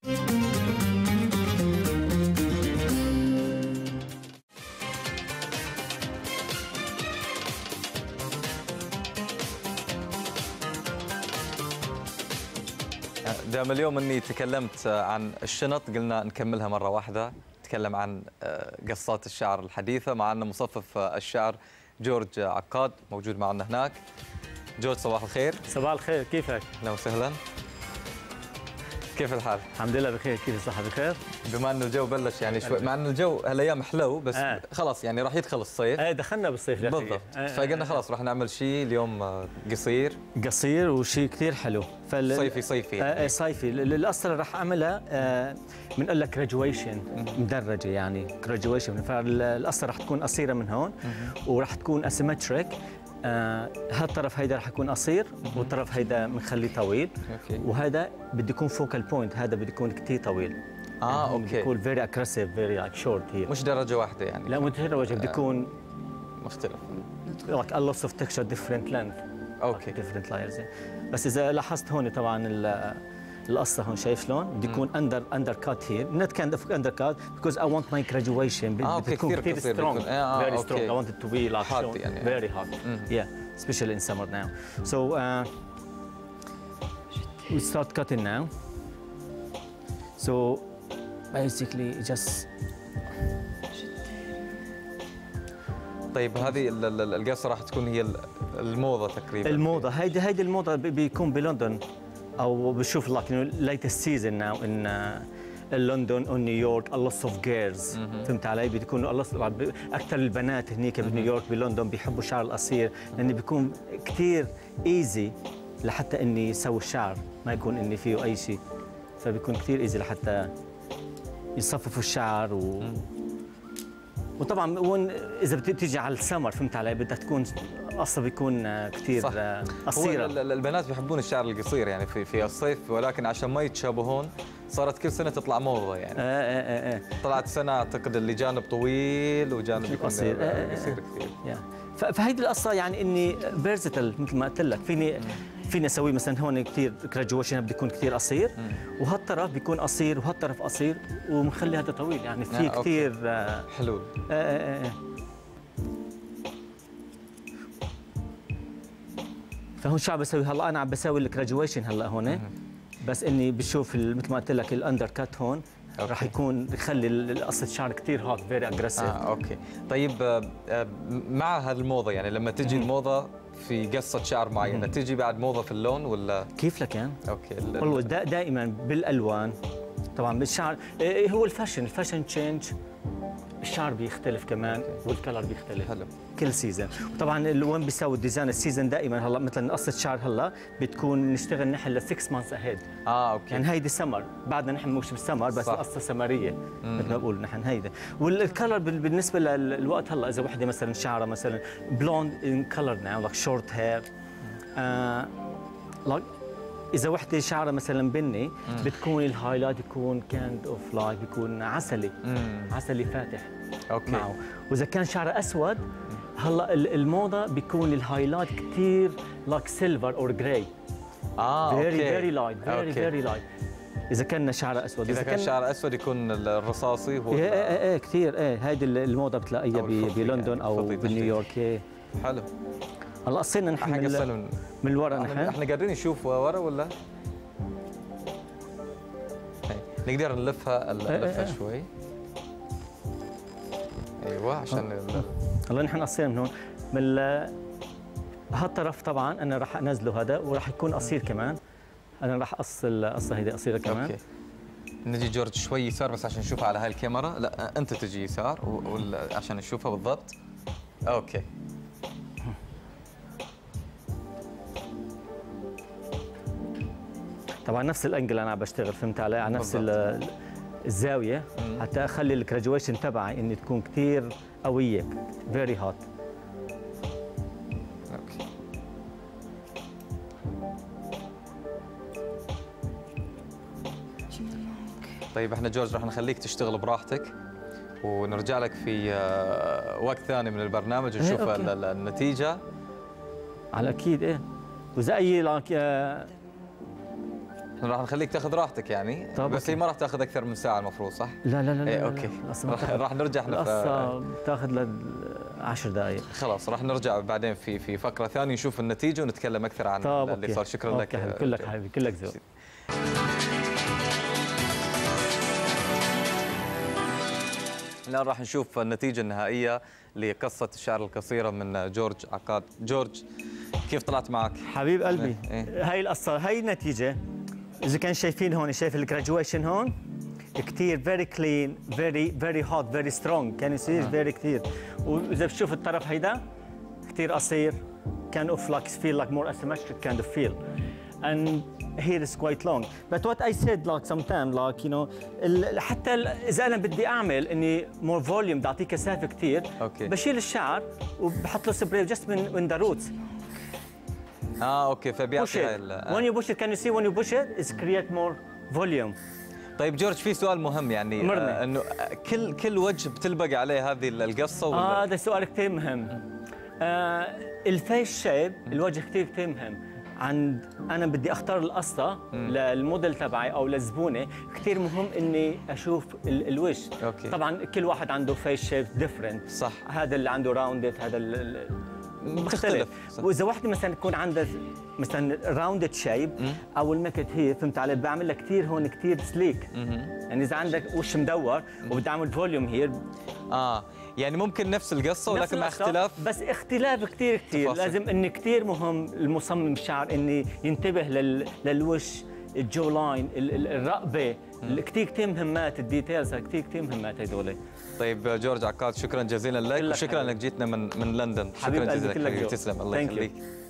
دام اليوم اني تكلمت عن الشنط قلنا نكملها مره واحده، نتكلم عن قصات الشعر الحديثه. معنا مصفف الشعر جورج عقاد موجود معنا هناك. جورج صباح الخير. صباح الخير، كيفك؟ اهلا وسهلا. كيف الحال؟ الحمد لله بخير، كيف الصحة بخير؟ بما انه الجو بلش يعني شوي، مع انه الجو هالايام حلو بس خلاص يعني راح يدخل الصيف. دخلنا بالصيف بالضبط. فقلنا خلاص راح نعمل شيء اليوم قصير وشيء كثير حلو. صيفي يعني. صيفي. الاصل راح اعملها بنقول لك جراديويشن مدرجه، يعني جراديويشن، فالاصل راح تكون قصيره من هون وراح تكون اسيمتريك. هالطرف هيدا رح يكون قصير والطرف هيدا بنخليه طويل. وهذا بده يكون فوكال بوينت، هذا بده يكون كثير طويل. اوكي. بده يكون فيري اجريسيف، فيري لايك شورت هير. مش درجه واحده يعني. لا مش درجه واحده، بده يكون مختلف. like a lot of texture different length. اوكي. different layers. بس اذا لاحظت هون طبعا القصه هون شايف شلون؟ بده يكون اندر كات هير، نوت كايند اوف اندر كات because I want my graduation بتكون كثير سترونج، very strong. I want it to be like hot يعني. very hot. Yeah, especially in summer now. So we start cutting now. So basically just. طيب هذه القصه راح تكون هي الموضه تقريبا. الموضه هيدي الموضه بيكون بلندن او بشوف لك latest season now in لندن او نيويورك a lot of girls. فهمت علي؟ بيكونوا اكثر البنات هنيك بنيويورك بلندن بيحبوا الشعر القصير لانه بيكون كثير ايزي لحتى اني يسوي الشعر، ما يكون اني فيه اي شيء، فبيكون كثير ايزي لحتى يصففوا الشعر وطبعا وين اذا بتيجي على السمر فهمت علي بدها تكون اصلا بيكون كثير قصيره. البنات بيحبون الشعر القصير يعني في الصيف، ولكن عشان ما يتشابهون صارت كل سنه تطلع موضه يعني. طلعت سنه اعتقد اللي جانب طويل وجانب يكون قصير كثير. فهيدي القصه يعني اني فيرسيتال مثل ما قلت لك، فيني اسوي مثلا هون كثير جراديويشن بده يكون كثير قصير وهالطرف بيكون قصير وهالطرف قصير ومخلي هذا طويل، يعني في كثير حلول. فهون شو عم بسوي هلا؟ انا عم بسوي الجراديويشن هلا هون، بس اني بشوف مثل ما قلت لك الاندر كات هون راح يكون يخلي قصه الشعر كثير هوت، فيري اجريسيف. اوكي. طيب مع هالموضه يعني لما تجي الموضه في قصه شعر معينه تجي بعد موضه في اللون ولا كيف لك يعني؟ اوكي. والله دائما بالالوان طبعا بالشعر هو الفاشن تشينج، الشعر بيختلف كمان والكلر بيختلف. حلو. كل سيزون. وطبعا وين بيسوي الديزاين السيزون دائما هلا مثلا قصه شعر هلا بتكون نشتغل نحن ل 6 مانثs اهيد. اوكي. يعني هيدي سمر، بعدنا نحن مش بالسمر بس القصه سمريه مثل ما بقول نحن هيدا. والكلر بالنسبه للوقت هلا اذا وحده مثلا شعرها مثلا بلوند ان كلر ناو لايك شورت هير، اذا وحده شعرها مثلا بني بتكون الهايلايت يكون كاند اوف لايك بيكون عسلي. عسلي فاتح. اوكي. معه. واذا كان شعرها اسود هلا الموضه بيكون الهايلايت كثير لايك سيلفر اور جراي. فيري لايت، فيري لايت. اذا كان شعرها اسود، اذا كان شعرها اسود يكون الرصاصي هو. ايه كثير. هيدي الموضه بتلاقيها بلندن او بنيويورك. حلو. هلا قصينا نحن من الورا. احنا قادرين نشوف ورا ولا؟ نقدر نلفها شوي. ايوه عشان هلا نحن قصينا من هون من هالطرف. طبعا انا راح انزله هذا وراح يكون قصير كمان. انا راح اقص القصه هيدي قصيره كمان. اوكي. نجي جورج شوي يسار بس عشان نشوفها على هاي الكاميرا. لا انت تجي يسار عشان نشوفها بالضبط. اوكي. طبعا نفس الانجل انا عم بشتغل فهمت علي على نفس الزاويه حتى اخلي الجراديويشن تبعي اني تكون كثير قويه، فيري هوت. اوكي. طيب احنا جورج راح نخليك تشتغل براحتك ونرجع لك في وقت ثاني من البرنامج ونشوف النتيجه. على اكيد. واذا اي راح نخليك تاخذ راحتك يعني، بس هي ما راح تاخذ اكثر من ساعه المفروض، صح؟ لا لا لا, إيه اوكي. راح نرجع احنا تاخذ ل 10 دقائق. خلاص راح نرجع بعدين في فقره ثانيه نشوف النتيجه ونتكلم اكثر عن اللي صار. شكرا لك. كلك حبيبي، كلك ذوق. الآن راح نشوف النتيجة النهائية لقصة الشعر القصيرة من جورج عقاد. جورج، كيف طلعت معك؟ حبيب قلبي، هاي القصة، هاي النتيجة. إذا كان شايفين هون، شايف الجراجويشن هون؟ كثير very clean, very hot, very strong. كان يصير very كثير. وإذا بتشوف الطرف هيدا كثير قصير. kind of like feel like more asymmetric kind of feel. And here is quite long. But what I said like sometimes like you know حتى إذا أنا بدي أعمل إني more volume بدي أعطيه كثافة كثير، بشيل الشعر وبحط له سبراي just من the roots. اوكي، فبيعطي when you push it, can you see when you push it it's create more volume. طيب جورج، في سؤال مهم يعني انه كل وجه بتلبق عليه هذه القصه ولا؟ هذا سؤال كثير مهم. الفيس شيب، الوجه كثير مهم. انا بدي اختار القصه للموديل تبعي او للزبونه، كثير مهم اني اشوف الوجه. طبعا كل واحد عنده فيس شيب ديفرنت، صح. هذا اللي عنده راوندد، هذا مختلف. واذا وحده مثلا تكون عندها مثلا راوندد شيب او المكت هي، فهمت علي، بعمل لها كثير هون كثير سليك. يعني اذا عندك وش مدور وبدي اعمل فوليوم هير، يعني ممكن نفس القصه ولكن مع اختلاف، بس اختلاف كثير لازم اني كثير مهم المصمم الشعر اني ينتبه للوش، الجو لاين، الرقبه، كثير مهمات، الديتيلز كثير مهمات هذول. طيب جورج عقاد، شكرا جزيلا لك وشكرا انك جيتنا من لندن. شكرا جزيلا لك، تسلم، الله يخليك.